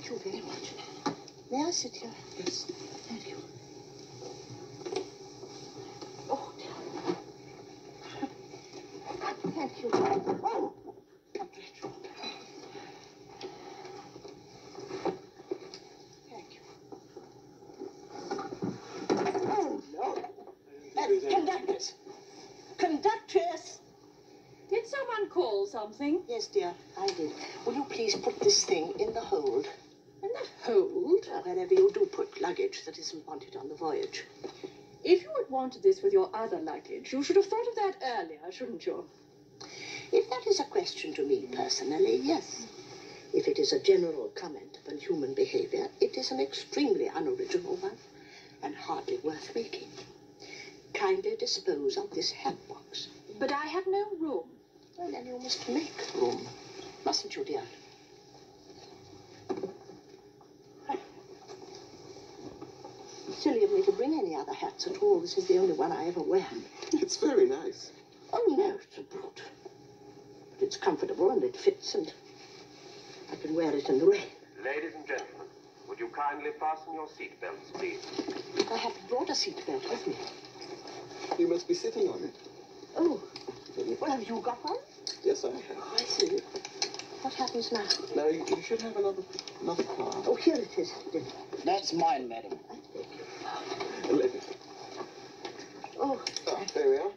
Thank you very much. May I sit here? Yes. Thank you. Oh, dear. Thank you. Oh, how dreadful. Thank you. Oh, no. Conductress. Conductress. Did someone call something? Yes, dear, I did. Will you please put this thing in the hold? In the hold? Wherever you do put luggage that isn't wanted on the voyage. If you had wanted this with your other luggage, you should have thought of that earlier, shouldn't you? If that is a question to me personally, yes. If it is a general comment upon human behavior, it is an extremely unoriginal one and hardly worth making. Kindly dispose of this hat box. But I have no room. Well, then you must make room, mustn't you, dear? Silly of me to bring any other hats at all. This is the only one I ever wear. It's very nice. Oh, no, it's a brute. But it's comfortable and it fits and I can wear it in the rain. Ladies and gentlemen, would you kindly fasten your seatbelts, please? I haven't brought a seatbelt with me. You must be sitting on it. Oh, well, have you got one? Yes, I have. I see. What happens now? Now, you should have another card. Oh, here it is. That's mine, madam. Let it. Oh, Ah, there we are.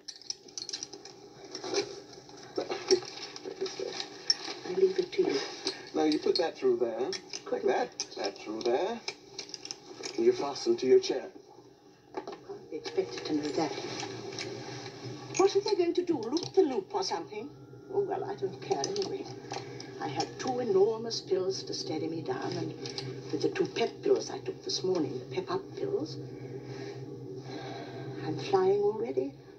Let this there. I leave it to you. Now, you put that through there, like that. That through there. And you fasten to your chair. Can't be expected to know that. What are they going to do? Loop the loop or something? Oh, well, I don't care anyway. I had 2 enormous pills to steady me down, and with the 2 pep pills I took this morning, the pep-up pills, I'm flying already.